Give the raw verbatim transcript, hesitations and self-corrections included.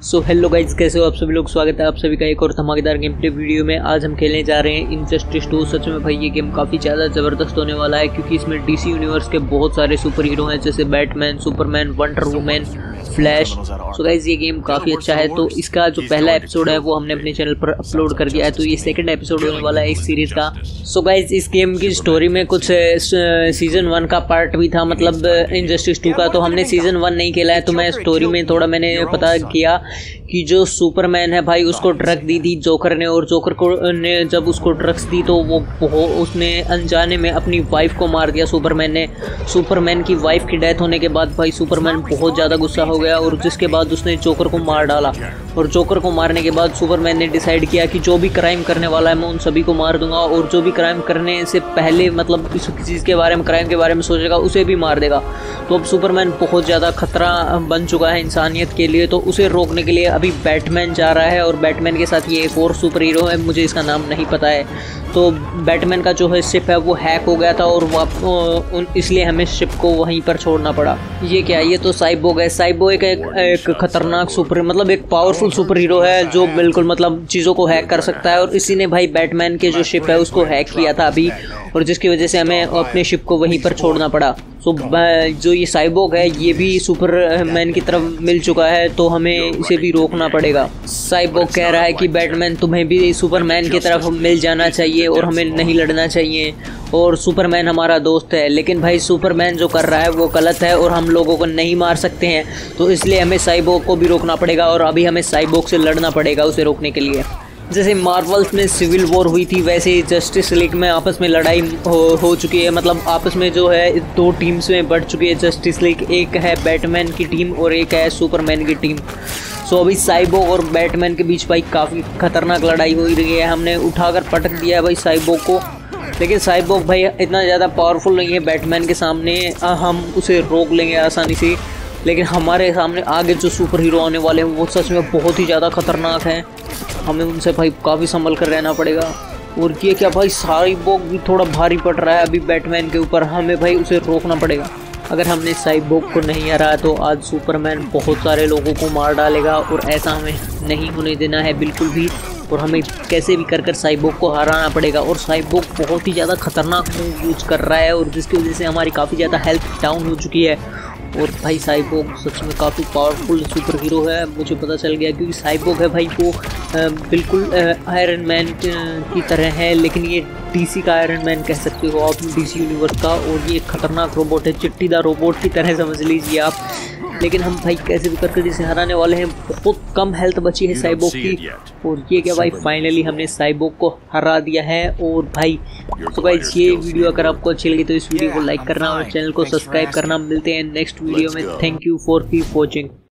So hello guys, कैसे हो आप सभी लोग। स्वागत है आप सभी का एक और धमाकेदार गेम प्ले वीडियो में। आज हम खेलने जा रहे हैं इनजस्टिस टू। सच में भाई ये गेम काफ़ी ज़्यादा ज़बरदस्त होने वाला है, क्योंकि इसमें डीसी यूनिवर्स के बहुत सारे सुपर हीरो हैं, जैसे Batman, Superman, Wonder Woman, Flash. So guys ये गेम काफ़ी अच्छा है। तो इसका जो पहला एपिसोड है वो हमने अपने चैनल पर अपलोड कर दिया है, तो ये सेकंड एपिसोड होने वाला है इस सीरीज़ का। सो गाइज इस गेम की स्टोरी में कुछ सीजन वन का पार्ट भी था, मतलब इनजस्टिस टू का। तो हमने सीजन वन नहीं खेला है, तो मैं स्टोरी में थोड़ा मैंने पता किया कि जो सुपरमैन है भाई उसको ड्रग दी थी जोकर ने, और जोकर को ने जब उसको ड्रग्स दी तो वो, वो उसने अनजाने में अपनी वाइफ को मार दिया सुपरमैन ने। सुपरमैन की वाइफ की डेथ होने के बाद भाई सुपरमैन बहुत ज़्यादा गुस्सा हो गया, और जिसके बाद उसने जोकर को मार डाला। और जोकर को मारने के बाद सुपरमैन ने डिसाइड किया कि जो भी क्राइम करने वाला है मैं उन सभी को मार दूंगा, और जो भी क्राइम करने से पहले मतलब इस चीज़ के बारे में, क्राइम के बारे में सोचेगा उसे भी मार देगा। तो अब सुपरमैन बहुत ज़्यादा खतरा बन चुका है इंसानियत के लिए, तो उसे रोकने के लिए अभी बैटमैन जा रहा है। और बैटमैन के साथ ये एक और सुपर हीरो है, मुझे इसका नाम नहीं पता है। तो बैटमैन का जो है शिप है वो हैक हो गया था, और वो इसलिए हमें शिप को वहीं पर छोड़ना पड़ा। ये क्या है? ये तो साइबोग है। साइबोग एक, एक, एक खतरनाक सुपर मतलब एक पावरफुल सुपर हीरो है, जो बिल्कुल मतलब चीज़ों को हैक कर सकता है। और इसी ने भाई बैटमैन के जो शिप है उसको हैक किया था अभी, और जिसकी वजह से हमें अपने शिप को वहीं पर छोड़ना पड़ा। तो जो ये साइबोग है ये भी सुपरमैन की तरफ मिल चुका है, तो हमें इसे भी रोकना पड़ेगा। साइबोग कह रहा है कि बैटमैन तुम्हें भी सुपरमैन की तरफ मिल जाना चाहिए और हमें नहीं लड़ना चाहिए, और सुपरमैन हमारा दोस्त है। लेकिन भाई सुपरमैन जो कर रहा है वो गलत है, और हम लोगों को नहीं मार सकते हैं, तो इसलिए हमें साइबोग को भी रोकना पड़ेगा। और अभी हमें साइबोग से लड़ना पड़ेगा उसे रोकने के लिए। जैसे मार्वल्स में सिविल वॉर हुई थी, वैसे ही जस्टिस लीग में आपस में लड़ाई हो, हो चुकी है। मतलब आपस में जो है दो टीम्स में बढ़ चुकी है जस्टिस लीग। एक है बैटमैन की टीम और एक है सुपरमैन की टीम। सो अभी साइबोग और बैटमैन के बीच भाई काफ़ी खतरनाक लड़ाई हो रही है। हमने उठाकर पटक दिया है भाई साइबोग को, लेकिन साइबोग भाई इतना ज़्यादा पावरफुल नहीं है बैटमैन के सामने, हम उसे रोक लेंगे आसानी से। लेकिन हमारे सामने आगे जो सुपर हीरो आने वाले हैं वो सच में बहुत ही ज़्यादा खतरनाक हैं, हमें उनसे भाई काफ़ी संभल कर रहना पड़ेगा। और ये क्या भाई, साइबोग भी थोड़ा भारी पड़ रहा है अभी बैटमैन के ऊपर, हमें भाई उसे रोकना पड़ेगा। अगर हमने साइबोग को नहीं हराया तो आज सुपरमैन बहुत सारे लोगों को मार डालेगा, और ऐसा हमें नहीं होने देना है बिल्कुल भी। और हमें कैसे भी कर कर साइबोग को हराना पड़ेगा। और साइबोग बहुत ही ज़्यादा खतरनाक मूव यूज कर रहा है, और जिसकी वजह से हमारी काफ़ी ज़्यादा हेल्थ डाउन हो चुकी है। और भाई साइबोग सच में काफ़ी पावरफुल सुपर हीरो है, मुझे पता चल गया, क्योंकि साइबोग है भाई वो बिल्कुल आयरन मैन की तरह है, लेकिन ये डीसी का आयरन मैन कह सकते हो आप, डीसी यूनिवर्स का। और ये खतरनाक रोबोट है, चिट्टीदार रोबोट की तरह समझ लीजिए आप। लेकिन हम भाई कैसे भी करके जिसे हराने वाले हैं। बहुत कम हेल्थ बची है साइबोग की, और ये क्या भाई फाइनली हमने साइबोग को हरा दिया है। और भाई तो भाई ये वीडियो अगर आपको अच्छी लगी तो इस वीडियो को लाइक करना और चैनल को सब्सक्राइब करना। मिलते हैं नेक्स्ट वीडियो में। Thank you for keep watching.